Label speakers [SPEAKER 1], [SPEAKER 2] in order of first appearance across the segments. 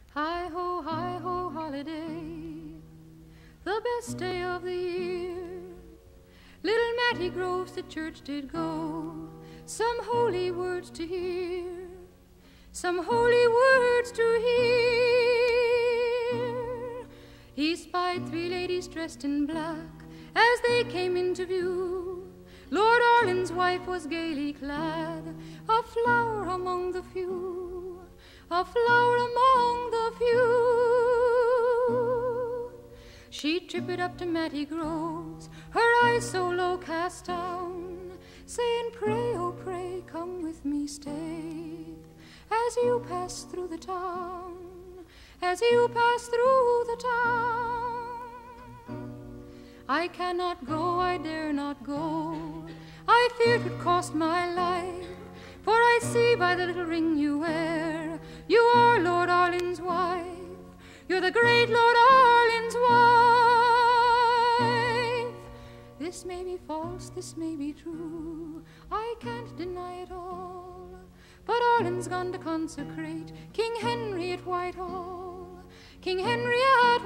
[SPEAKER 1] Hi ho, holiday, the best day of the year. Little Matty Groves to church did go, some holy words to hear, some holy words to hear. He spied 3 ladies dressed in black as they came into view. Lord Arlen's wife was gaily clad, a flower among the few, a flower among the few. She trippered up to Matty Groves, her eyes so low cast down, saying, "Pray, oh pray, come with me, stay, as you pass through the town, as you pass through the town." "I cannot go, I dare not go, I fear 'twould cost my life, for I see by the little ring you wear, you are Lord Arlen's wife, you're the great Lord Arlen's wife." This may be false, this may be true, I can't deny it all, but Arlen's gone to consecrate King Henry at Whitehall, King Henry at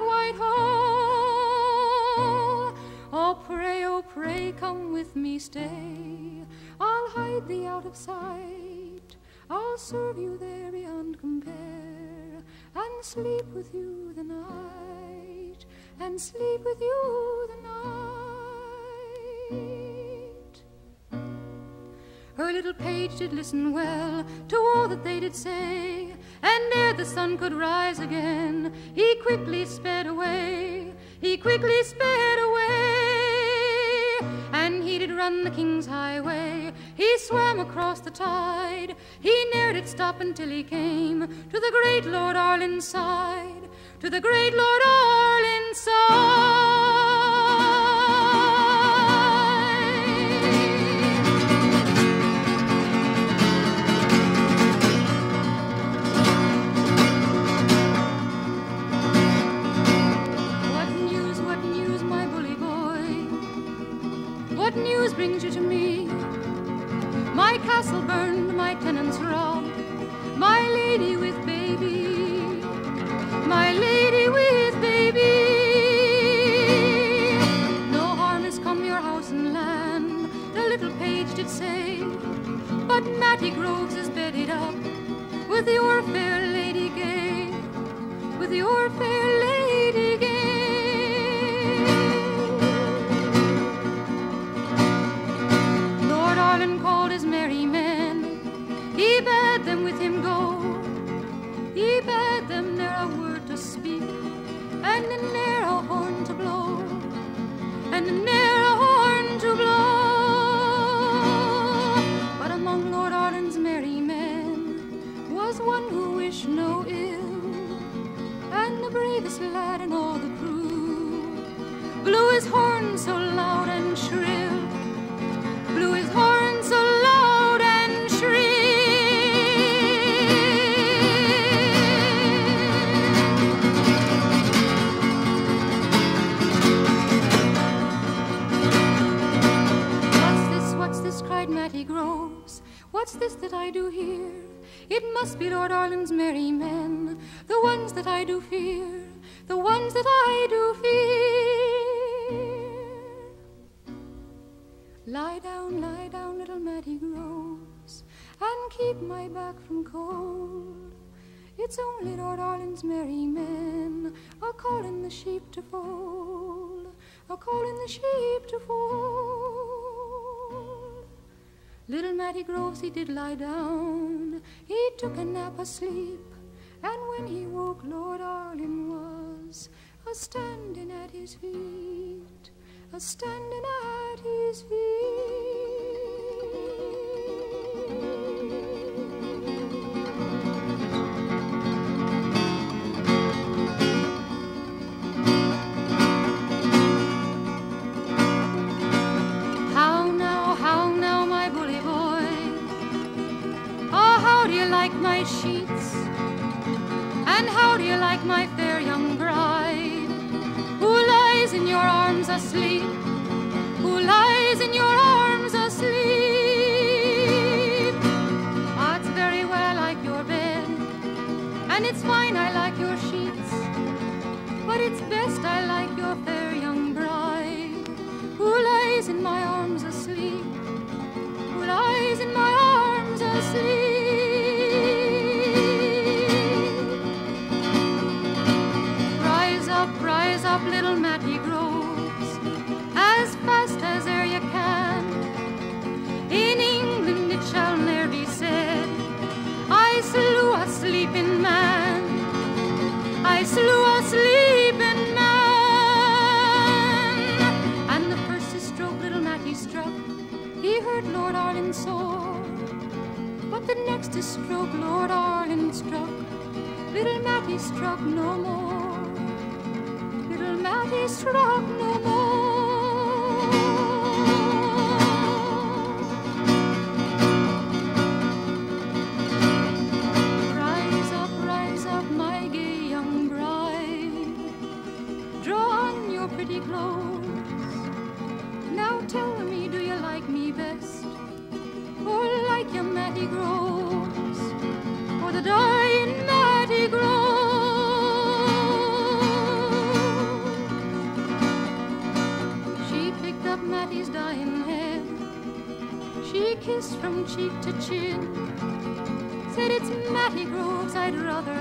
[SPEAKER 1] Whitehall. Oh pray, come with me, stay, I'll hide thee out of sight, I'll serve you there beyond compare, and sleep with you the night, and sleep with you the night. Her little page did listen well to all that they did say, and ere the sun could rise again, he quickly sped away, he quickly sped away. And he did run the king's highway, he swam across the tide, he ne'er did stop until he came to the great Lord Arlen's side, to the great Lord Arlen's side. What news, my bully boy? What news brings you to me? My castle burned, my tenants robbed, my lady with baby, my lady with baby. No harm has come your house and land, the little page did say, but Matty Groves is bedded up with your fair lady gay, with your fair lady gay. Lord Arlen called his merry men, he bade them with him go, he bade them ne'er a word to speak, and ne'er a horn to blow, and ne'er a horn to blow. But among Lord Arlen's merry men was one who wished no ill, and the bravest lad in all the crew blew his horn so loud and shrill, blew his horn so loud and shrill. What's this, cried Matty Groves, what's this that I do hear? It must be Lord Arlen's merry men, the ones that I do fear, the ones that I do fear. Lie down, little Matty Groves, and keep my back from cold. It's only Lord Arlen's merry men, a-calling the sheep to fold, a-calling the sheep to fold. Little Matty Groves, he did lie down, he took a nap asleep, and when he woke, Lord Arlen was a-standing at his feet, a-standing at his feet. How now, my bully boy? Oh, how do you like my sheets? And how do you like my fair young bride, who lies in your arms asleep, who lies in your arms asleep? Ah, it's very well I like your bed, and it's fine I like your sheets, but it's best I like your fair young bride, who lies in my arms asleep, who lies in my arms asleep. Rise up, little Matty Groves, as fast as e'er you can. In England it shall ne'er be said, I slew a sleeping man, I slew a sleeping man. And the first stroke little Matty struck, he hurt Lord Arlen sore, but the next stroke Lord Arlen struck, little Matty struck no more. Little Matty struck no more. Rise up, my gay young bride. Draw on your pretty clothes. Now tell me, do you like me best, or like your Matty Groves, or the dying Matty Groves? Matty's dying head, she kissed from cheek to chin, said, it's Matty Groves I'd rather